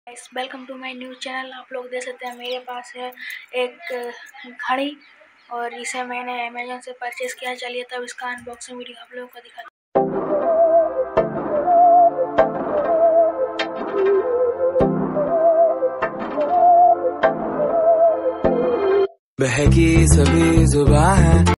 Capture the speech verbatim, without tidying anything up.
Guys, welcome to my new channel. आप लोग देख सकते हैं मेरे पास है एक घड़ी और इसे मैंने अमेज़न से परचेज किया। चलिए तब इसका अनबॉक्सिंग वीडियो आप लोगों को दिखाते बहकी सभी जुबान है।